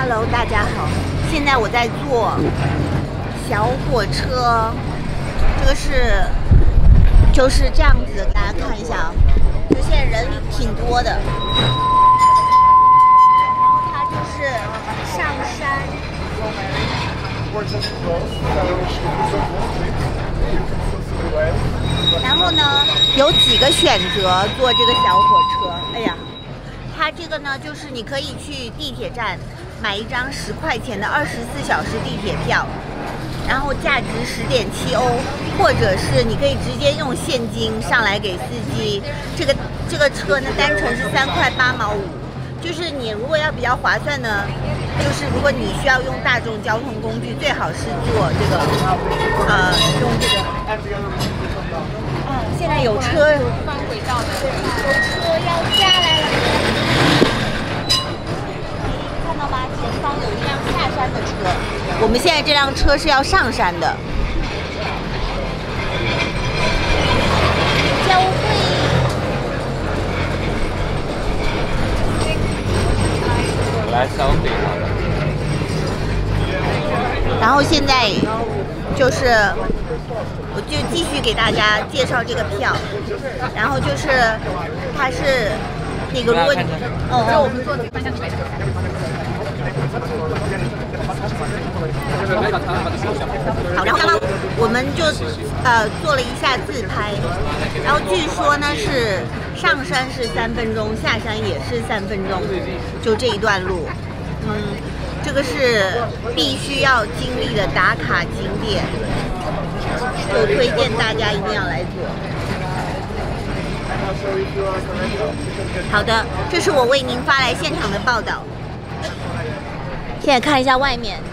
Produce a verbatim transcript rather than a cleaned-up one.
Hello， 大家好，现在我在坐小火车，这个是就是这样子的，大家看一下啊，就现在人挺多的，然后它就是上山。 然后呢，有几个选择坐这个小火车。哎呀，它这个呢，就是你可以去地铁站买一张十块钱的二十四小时地铁票，然后价值十点七欧，或者是你可以直接用现金上来给司机。这个这个车呢，单程是三块八毛五。就是你如果要比较划算呢，就是如果你需要用大众交通工具，最好是坐这个，呃，用这个。啊，现在有车双轨道的，有车要下来了，看到吗？前方有一辆下山的车，我们现在这辆车是要上山的。交会。 来消费。 然后现在就是，我就继续给大家介绍这个票。然后就是，它是那个如果你，哦，让我们坐方向腿。好，然后刚刚我们就呃做了一下自拍，然后据说呢是。 上山是三分钟，下山也是三分钟，就这一段路，嗯，这个是必须要经历的打卡景点，就推荐大家一定要来做。好的，这是我为您发来现场的报道。现在看一下外面。